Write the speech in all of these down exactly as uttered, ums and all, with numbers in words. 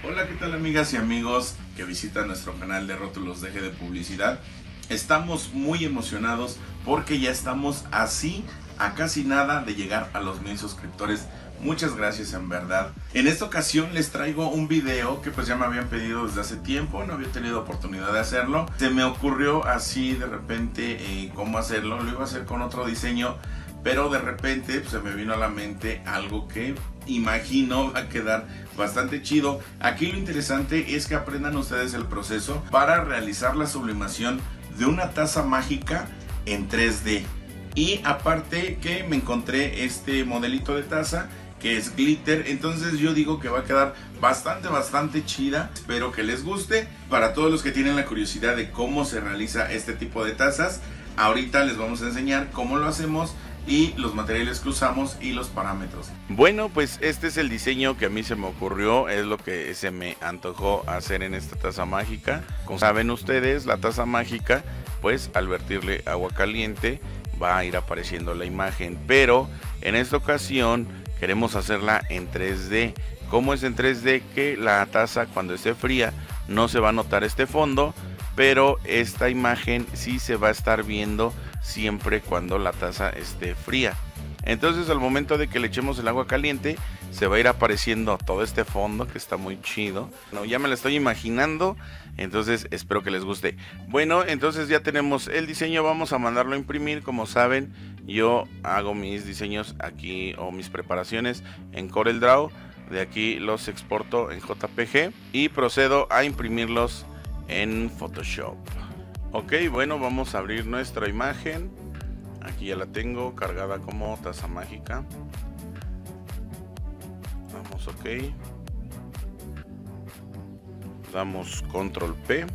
Hola, ¿qué tal amigas y amigos que visitan nuestro canal de Rótulos Deje de Publicidad? Estamos muy emocionados porque ya estamos así a casi nada de llegar a los mil suscriptores. Muchas gracias en verdad. En esta ocasión les traigo un video que pues ya me habían pedido desde hace tiempo, no había tenido oportunidad de hacerlo. Se me ocurrió así de repente eh, cómo hacerlo, lo iba a hacer con otro diseño, pero de repente pues, se me vino a la mente algo que imagino va a quedar bastante chido. Aquí lo interesante es que aprendan ustedes el proceso para realizar la sublimación de una taza mágica en tres D. Y aparte que me encontré este modelito de taza que es glitter, entonces yo digo que va a quedar bastante bastante chida. Espero que les guste. Para todos los que tienen la curiosidad de cómo se realiza este tipo de tazas, ahorita les vamos a enseñar cómo lo hacemos y los materiales que usamos y los parámetros. Bueno, pues este es el diseño que a mí se me ocurrió, es lo que se me antojó hacer en esta taza mágica. Como saben ustedes, la taza mágica, pues al vertirle agua caliente va a ir apareciendo la imagen, pero en esta ocasión queremos hacerla en tres D. ¿Cómo es en tres D? Que la taza cuando esté fría no se va a notar este fondo, pero esta imagen sí se va a estar viendo siempre cuando la taza esté fría. Entonces al momento de que le echemos el agua caliente se va a ir apareciendo todo este fondo que está muy chido. No, ya me lo estoy imaginando, entonces espero que les guste. Bueno, entonces ya tenemos el diseño, vamos a mandarlo a imprimir. Como saben, yo hago mis diseños aquí o mis preparaciones en CorelDRAW. De aquí los exporto en J P G y procedo a imprimirlos en Photoshop. Ok, bueno, vamos a abrir nuestra imagen. Aquí ya la tengo cargada como taza mágica. Vamos, ok. Damos control P.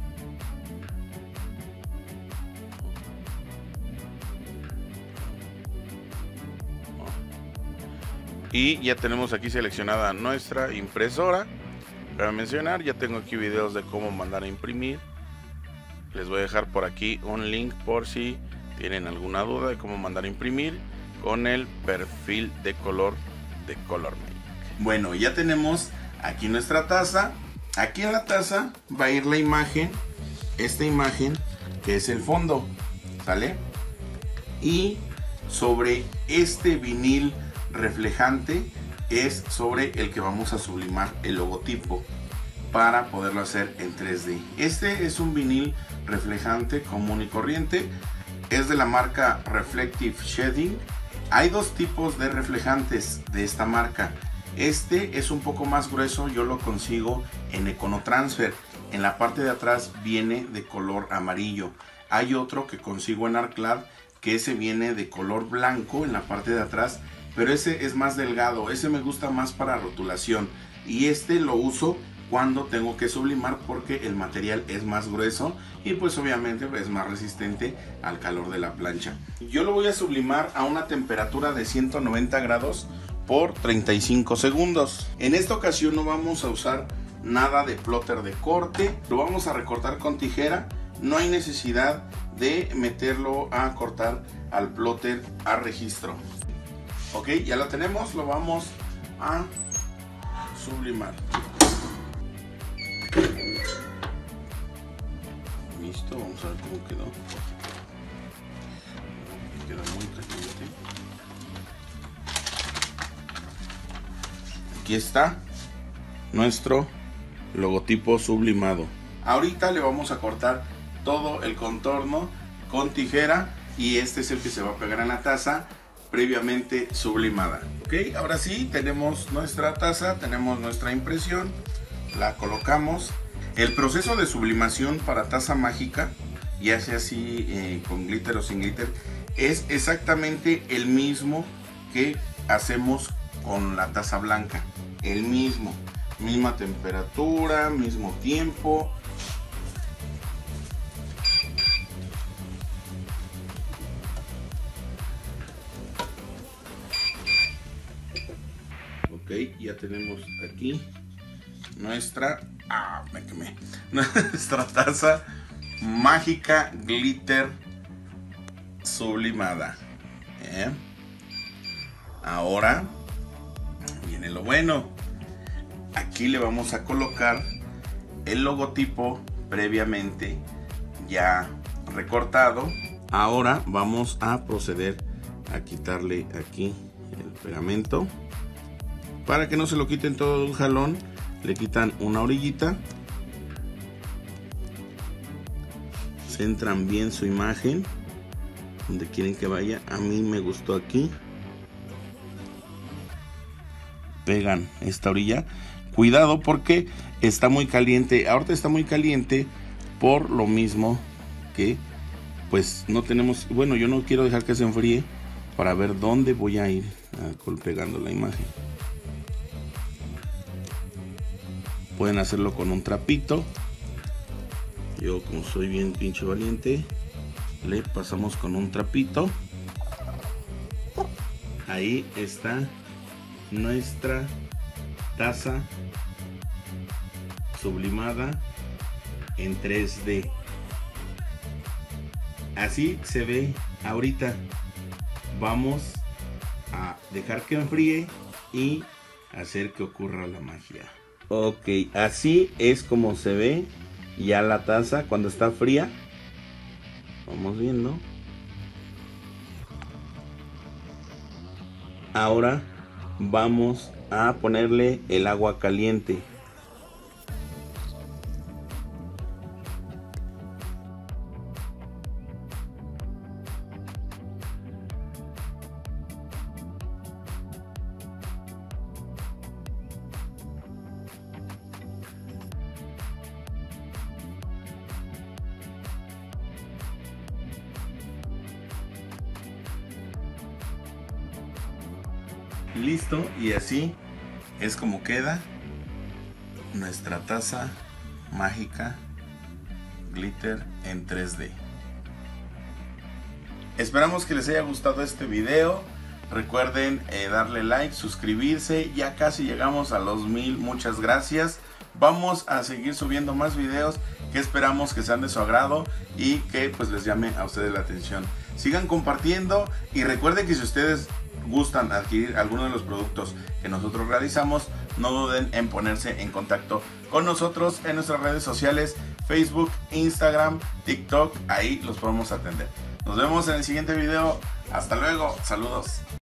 Y ya tenemos aquí seleccionada nuestra impresora. Para mencionar, ya tengo aquí videos de cómo mandar a imprimir. Les voy a dejar por aquí un link por si tienen alguna duda de cómo mandar a imprimir con el perfil de color de ColorMagic. Bueno, ya tenemos aquí nuestra taza. Aquí en la taza va a ir la imagen, esta imagen que es el fondo, ¿sale? Y sobre este vinil reflejante es sobre el que vamos a sublimar el logotipo para poderlo hacer en tres D. Este es un vinil reflejante común y corriente, es de la marca Reflective Shading. Hay dos tipos de reflejantes de esta marca. Este es un poco más grueso, yo lo consigo en Econotransfer. En la parte de atrás viene de color amarillo. Hay otro que consigo en Arclad que ese viene de color blanco en la parte de atrás, pero ese es más delgado, ese me gusta más para rotulación y este lo uso cuando tengo que sublimar porque el material es más grueso y pues obviamente es más resistente al calor de la plancha. Yo lo voy a sublimar a una temperatura de ciento noventa grados por treinta y cinco segundos. En esta ocasión no vamos a usar nada de plotter de corte, lo vamos a recortar con tijera. No hay necesidad de meterlo a cortar al plotter a registro. Ok, ya lo tenemos, lo vamos a sublimar. Listo, vamos a ver cómo quedó. Queda muy caliente. Aquí está nuestro logotipo sublimado. Ahorita le vamos a cortar todo el contorno con tijera y este es el que se va a pegar en la taza previamente sublimada. Ok, ahora sí tenemos nuestra taza, tenemos nuestra impresión, la colocamos. El proceso de sublimación para taza mágica, ya sea así eh, con glitter o sin glitter, es exactamente el mismo que hacemos con la taza blanca. El mismo, misma temperatura, mismo tiempo. Ok, ya tenemos aquí nuestra ah, me quemé nuestra taza mágica glitter sublimada. ¿Eh? Ahora viene lo bueno. aquí le vamos a colocar el logotipo previamente ya recortado. Ahora vamos a proceder a quitarle aquí el pegamento. Para que no se lo quiten todo de un jalón, le quitan una orillita. Centran bien su imagen donde quieren que vaya. A mí me gustó aquí. Pegan esta orilla. Cuidado porque está muy caliente. Ahorita está muy caliente por lo mismo que pues no tenemos, bueno, yo no quiero dejar que se enfríe para ver dónde voy a ir pegando la imagen. Pueden hacerlo con un trapito. Yo, como soy bien pinche valiente, le pasamos con un trapito. Ahí está nuestra taza sublimada en tres D. Así se ve ahorita. Vamos a dejar que enfríe y hacer que ocurra la magia. Ok, así es como se ve ya la taza cuando está fría. Vamos viendo. Ahora vamos a ponerle el agua caliente. Listo, y así es como queda nuestra taza mágica glitter en tres D. Esperamos que les haya gustado este video. Recuerden eh, darle like, suscribirse. Ya casi llegamos a los mil. Muchas gracias. Vamos a seguir subiendo más videos que esperamos que sean de su agrado y que pues les llame a ustedes la atención. Sigan compartiendo y recuerden que si ustedes gustan adquirir alguno de los productos que nosotros realizamos, no duden en ponerse en contacto con nosotros en nuestras redes sociales, Facebook, Instagram, TikTok. Ahí los podemos atender. Nos vemos en el siguiente video. Hasta luego. Saludos.